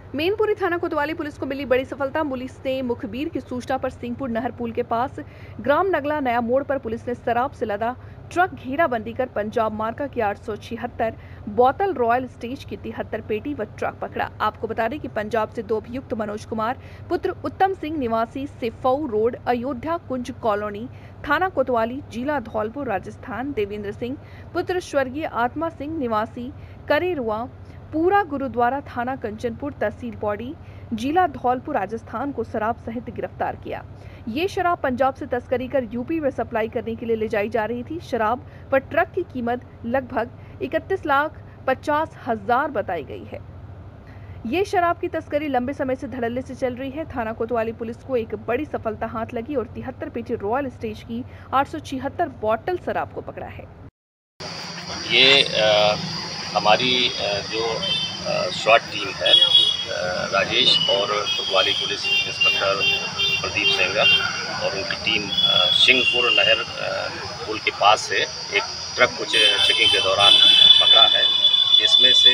मैनपुरी थाना कोतवाली पुलिस को मिली बड़ी सफलता। पुलिस ने मुखबिर की सूचना पर सिंहपुर नहर पुल के पास ग्राम नगला नया मोड़ पर पुलिस ने शराब से लदा ट्रक घेराबंदी कर पंजाब मार्का की 876 बोतल, रॉयल स्टेज की 73 पेटी व ट्रक पकड़ा। आपको बता दें कि पंजाब से 2 अभियुक्त मनोज कुमार पुत्र उत्तम सिंह निवासी सिफऊ रोड, अयोध्या कुंज कॉलोनी, थाना कोतवाली, जिला धौलपुर, राजस्थान, देवेंद्र सिंह पुत्र स्वर्गीय आत्मा सिंह निवासी करेरुआ, पूरा गुरुद्वारा, थाना कंचनपुर, तहसील पौड़ी, जिला धौलपुर, राजस्थान को शराब सहित गिरफ्तार किया। ये शराब पंजाब से तस्करी कर यूपी में सप्लाई करने के लिए ले जाई जा रही थी। शराब पर ट्रक की कीमत लगभग 31,50,000 बताई गई है। ये शराब की तस्करी लंबे समय से धड़ल्ले से चल रही है। थाना कोतवाली पुलिस को एक बड़ी सफलता हाथ लगी और 73 पेटी रॉयल स्टेज की 876 बोतल शराब को पकड़ा है। ये हमारी जो स्वाट टीम है, राजेश और कोतवाली पुलिस इंस्पेक्टर प्रदीप सेंगर और उनकी टीम सिंहपुर नहर पुल के पास से एक ट्रक को चेकिंग के दौरान पकड़ा है, जिसमें से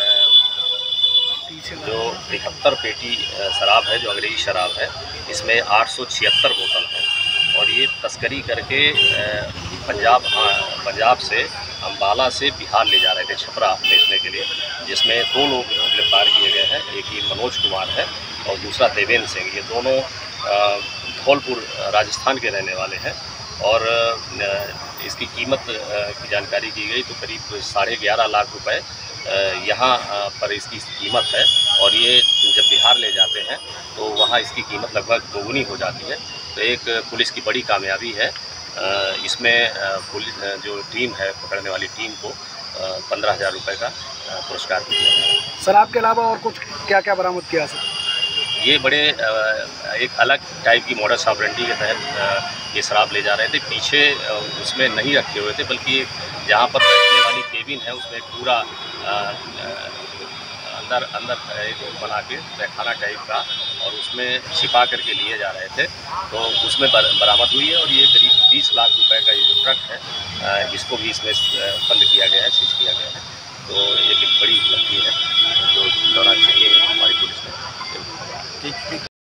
जो 73 पेटी शराब है, जो अंग्रेजी शराब है, इसमें 876 बोतल है और ये तस्करी करके पंजाब से अम्बाला से बिहार ले जा रहे थे छपरा बेचने के लिए, जिसमें 2 लोग गिरफ्तार किए गए हैं। एक ही मनोज कुमार है और दूसरा देवेंद्र सिंह। ये दोनों धौलपुर राजस्थान के रहने वाले हैं और इसकी कीमत की जानकारी की गई तो करीब 11.5 लाख रुपए यहाँ पर इसकी कीमत है और ये जब बिहार ले जाते हैं तो वहाँ इसकी कीमत लगभग दोगुनी हो जाती है। तो एक पुलिस की बड़ी कामयाबी है। इसमें पुलिस जो टीम है, पकड़ने वाली टीम को 15,000 रुपये का पुरस्कार दिया है। शराब के अलावा और कुछ क्या क्या बरामद किया सर? ये बड़े एक अलग टाइप की मॉडस ऑपरेंडी के तहत ये शराब ले जा रहे थे। पीछे उसमें नहीं रखे हुए थे, बल्कि जहाँ पर बैठने वाली केबिन है उसमें पूरा अंदर एक बना के तहखाना टाइप का और उसमें छिपा करके लिए जा रहे थे, तो उसमें बरामद हुई है। और ये करीब 20 लाख रुपए का ये जो ट्रक है, इसको भी इसमें बंद किया गया है, सीज किया गया है। तो एक बड़ी उपलब्धि है जो दौरान चेकिंग हमारी पुलिस ने।